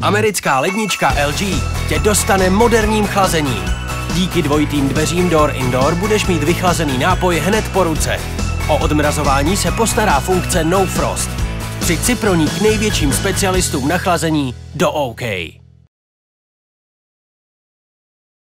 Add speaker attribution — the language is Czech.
Speaker 1: Americká lednička LG tě dostane moderním chlazením. Díky dvojitým dveřím Door-Indoor budeš mít vychlazený nápoj hned po ruce. O odmrazování se postará funkce No Frost. Přijď si pro ní k největším specialistům na chlazení do OK.